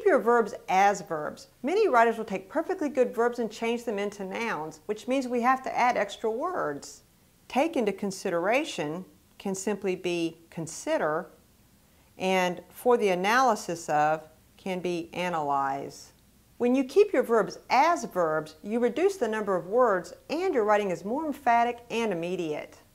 your verbs as verbs. Many writers will take perfectly good verbs and change them into nouns, which means we have to add extra words. Take into consideration can simply be consider, and for the analysis of can be analyze. When you keep your verbs as verbs, you reduce the number of words and your writing is more emphatic and immediate.